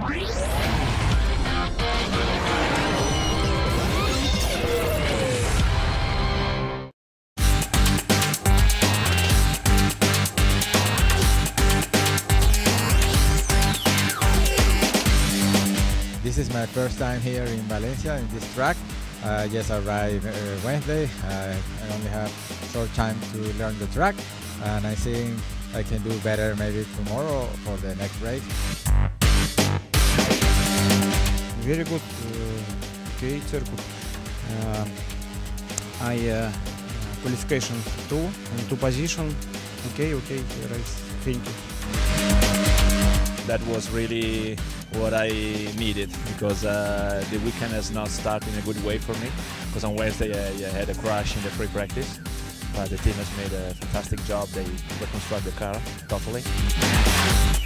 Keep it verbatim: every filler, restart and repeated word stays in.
This is my first time here in Valencia in this track. I just arrived uh, Wednesday. Uh, I only have short time to learn the track, and I think I can do better maybe tomorrow for the next race. Very good, uh, okay, very good. Uh, I uh, qualification two and two position. Okay, okay, race. Thank you. That was really what I needed, because uh, the weekend has not started in a good way for me, because on Wednesday I, I had a crash in the free practice, but the team has made a fantastic job. They reconstruct the car totally.